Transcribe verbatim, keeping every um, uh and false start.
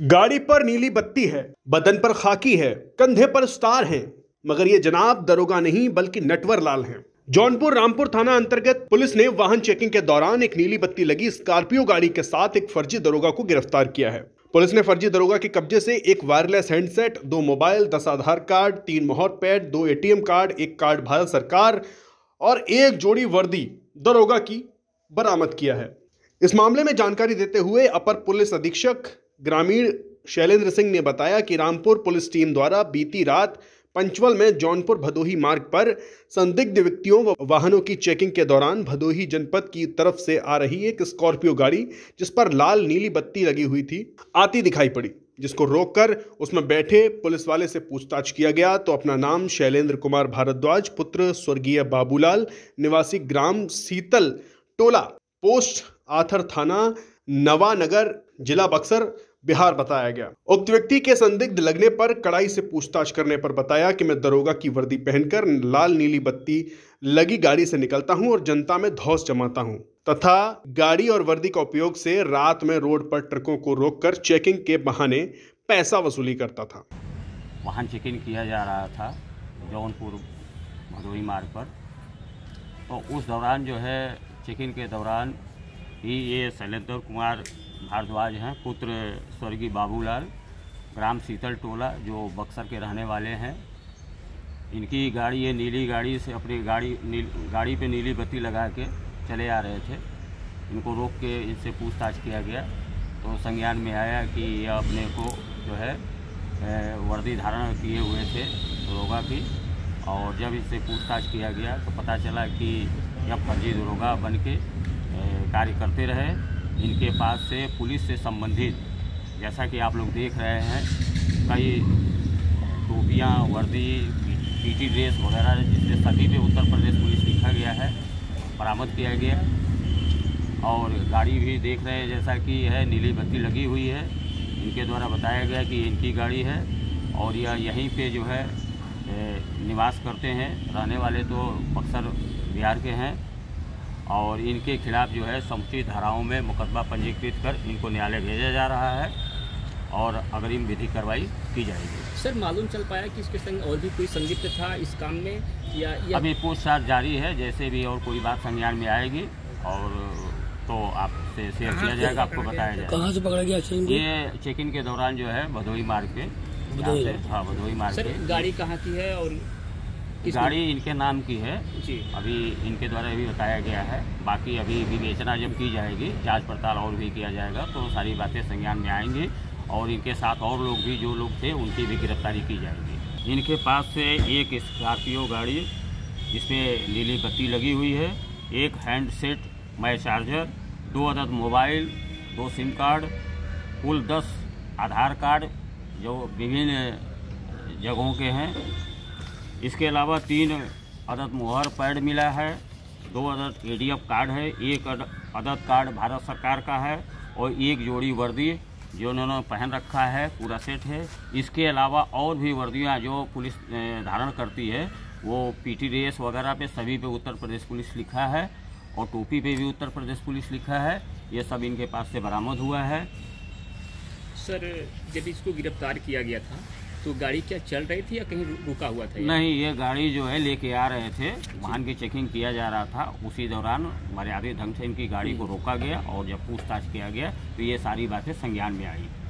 गाड़ी पर नीली बत्ती है, बदन पर खाकी है, कंधे पर स्टार है, मगर ये जनाब दरोगा नहीं बल्कि नटवर लाल हैं। जौनपुर रामपुर थाना अंतर्गत पुलिस ने वाहन चेकिंग के दौरान एक नीली बत्ती लगी स्कॉर्पियो गाड़ी के साथ एक फर्जी दरोगा को गिरफ्तार किया है। पुलिस ने फर्जी दरोगा के कब्जे से एक वायरलेस हैंडसेट, दो मोबाइल, दस आधार कार्ड, तीन मोहर पैड, दो एटीएम कार्ड, एक कार्ड भारत सरकार और एक जोड़ी वर्दी दरोगा की बरामद किया है। इस मामले में जानकारी देते हुए अपर पुलिस अधीक्षक ग्रामीण शैलेंद्र सिंह ने बताया कि रामपुर पुलिस टीम द्वारा बीती रात पंचवल में जौनपुर भदोही मार्ग पर संदिग्ध व्यक्तियों व वाहनों की चेकिंग के दौरान भदोही जनपद की तरफ से आ रही एक स्कॉर्पियो गाड़ी जिस पर लाल नीली बत्ती लगी हुई थी आती दिखाई पड़ी, जिसको रोककर उसमें बैठे पुलिस वाले से पूछताछ किया गया तो अपना नाम शैलेंद्र कुमार भारद्वाज पुत्र स्वर्गीय बाबूलाल निवासी ग्राम सीतल टोला पोस्ट आथर थाना नवानगर जिला बक्सर बिहार बताया गया। उक्त व्यक्ति के संदिग्ध लगने पर कड़ाई से पूछताछ करने पर बताया कि मैं दरोगा की वर्दी पहनकर लाल नीली बत्ती लगी गाड़ी से निकलता हूं और जनता में धौंस जमाता हूं तथा गाड़ी और वर्दी का उपयोग से रात में रोड पर ट्रकों को रोककर चेकिंग के बहाने पैसा वसूली करता था। वाहन चेकिंग किया जा रहा था जौनपुर भदोही मार्ग पर, तो उस दौरान जो है चेकिंग के दौरान ही ये शैलेंद्र कुमार भारद्वाज हैं पुत्र स्वर्गीय बाबूलाल ग्राम सीतल टोला जो बक्सर के रहने वाले हैं। इनकी गाड़ी ये नीली गाड़ी से अपनी गाड़ी नील, गाड़ी पे नीली बत्ती लगा के चले आ रहे थे। इनको रोक के इनसे पूछताछ किया गया तो संज्ञान में आया कि यह अपने को जो है वर्दी धारण किए हुए थे दरोगा की, और जब इससे पूछताछ किया गया तो पता चला कि यह फर्जी दरोगा बन के कार्य करते रहे। इनके पास से पुलिस से संबंधित जैसा कि आप लोग देख रहे हैं कई टोपियाँ, वर्दी, पीटी ड्रेस वगैरह जिससे सभी पे उत्तर प्रदेश पुलिस लिखा गया है बरामद किया गया। और गाड़ी भी देख रहे हैं जैसा कि है नीली बत्ती लगी हुई है। इनके द्वारा बताया गया कि इनकी गाड़ी है और यह यहीं पे जो है निवास करते हैं। रहने वाले तो बक्सर बिहार के हैं और इनके खिलाफ जो है समुचित धाराओं में मुकदमा पंजीकृत कर इनको न्यायालय भेजा जा रहा है और अग्रिम विधिक कार्रवाई की जाएगी। सर, मालूम चल पाया कि इसके संग और भी कोई संदिग्ध था इस काम में या, या... अभी पूछताछ जारी है। जैसे भी और कोई बात संज्ञान में आएगी और तो आपसे शेयर किया जाएगा, आपको बताया जाएगा। कहाँ से पकड़ा गया? ये चेकिंग के दौरान जो है भदोही मार्ग पे, हाँ भदोही मार्ग पे। गाड़ी कहाँ की है और गाड़ी इनके नाम की है जी। अभी इनके द्वारा भी बताया गया है। बाकी अभी विवेचना जब की जाएगी, जांच पड़ताल और भी किया जाएगा तो सारी बातें संज्ञान में आएंगी और इनके साथ और लोग भी जो लोग थे उनकी भी गिरफ्तारी की जाएगी। इनके पास से एक स्कॉर्पियो गाड़ी जिसमें नीली बत्ती लगी हुई है, एक हैंड सेट मै चार्जर, दो अदद मोबाइल, दो सिम कार्ड, कुल दस आधार कार्ड जो विभिन्न जगहों के हैं। इसके अलावा तीन अदद मोहर पैड मिला है, दो अदद एटीएम कार्ड है, एक अदद कार्ड भारत सरकार का है और एक जोड़ी वर्दी जो उन्होंने पहन रखा है पूरा सेट है। इसके अलावा और भी वर्दियां जो पुलिस धारण करती है वो पीटी ड्रेस वगैरह पे सभी पे उत्तर प्रदेश पुलिस लिखा है और टोपी पे भी उत्तर प्रदेश पुलिस लिखा है। ये सब इनके पास से बरामद हुआ है। सर, जब इसको गिरफ्तार किया गया था तो गाड़ी क्या चल रही थी या कहीं रुका हुआ था? नहीं, ये गाड़ी जो है लेके आ रहे थे, वाहन की चेकिंग किया जा रहा था। उसी दौरान मर्यादित ढंग से इनकी गाड़ी को रोका गया और जब पूछताछ किया गया तो ये सारी बातें संज्ञान में आई।